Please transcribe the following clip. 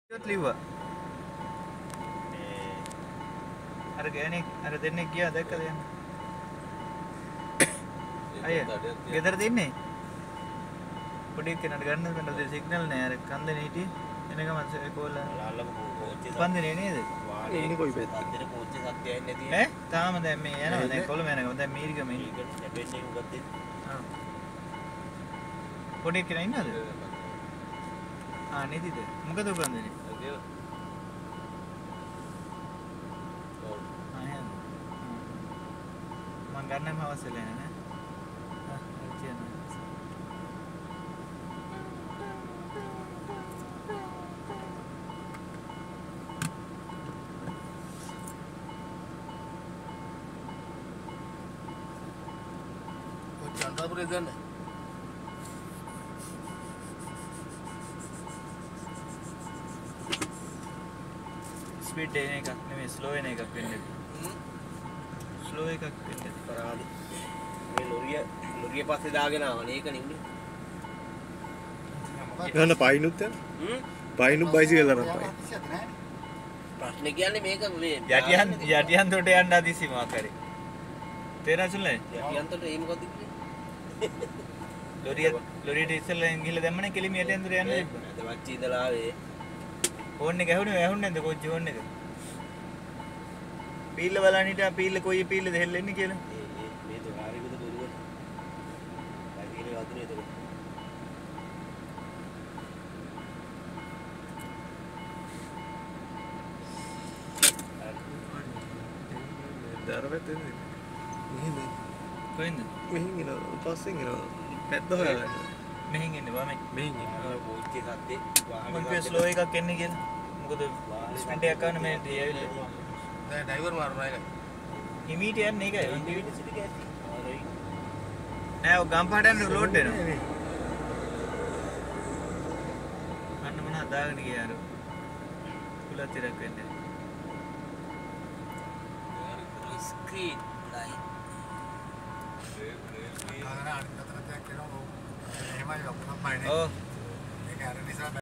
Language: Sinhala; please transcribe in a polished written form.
लिवा अरे गहने अरे देने किया देख कर आये किधर देने पड़ी के नट करने में नदी सिग्नल नहीं यार कंधे नहीं थी इन्हें का मतलब कोल बंद नहीं नहीं दे ini कोई बात अंदर पहुंचे सकते हैं नहीं ताम दे में है ना दे कोल में ना दे मीर का मीर बेने उगते हां पड़ी के नहीं ना दे हां नहीं थी दे मुझे तो बंद नहीं करने में आवाज लेना है चंदा प्रेजन है स्पीड देने का नहीं स्लो है नहीं का पिंड स्लो है का पिंड पराली මේ ලොරිය පස්සේ දාගෙන ආවනේ ඒක නෙන්නේ ගන්න පයින්නුත් යන පයින්නුත් බයිසිකල් අරන් පයි ප්‍රශ්නේ කියන්නේ මේක මේ යටියන් තොට යන්න ආදිසි මා කරේ තේරෙන්නේ යටියන් තොට ඒ මොකද ලොරියට ඉස්සෙල්ලා ගිහලා දැම්මනේ කෙලිම යටියන් තොට යන්න අද වච්චි ඉඳලා ආවේ ෆෝන් එක ඇහුනේ ඇහුන්නේ නැද්ද කොච්චි ෆෝන් එක පීල්ල බලන්න හිටියා පීල්ල කොයි පීල්ලද හෙල්ලෙන්නේ කියලා දරවෙත් එන්නේ මෙහෙම කොහෙන්ද මෙහෙන් එනවා පස්සෙන් එනවා පැත්ත හොයාගන්න මෙහෙන් එන්නේ බා මෙහෙන් එනවා පොච්චි සද්දේ මම කිව්වා ස්ලෝ එකක් එන්නේ කියලා මොකද ස්පීඩ් එකක් ගන්න මේ ඇවිල්ලා දැන් ඩ්‍රයිවර් මාරනවා ඒක හිමීට යන්නේ ඒකයි ඉන්ඩිවිඩ් සිටි කැටි නෑ ඔය ගම්පාට යන ලෝඩ් වෙනවා අන්න මොන හදාගෙන ගියා අර කුලත් ඉරක් වෙන්නේ ස්ක්‍රීන් ලයින් ආ අනිත් අතට දැක්කේ නෝ එහෙමයි අපුණක් මයිනේ ඔව් ඒක අර නිසා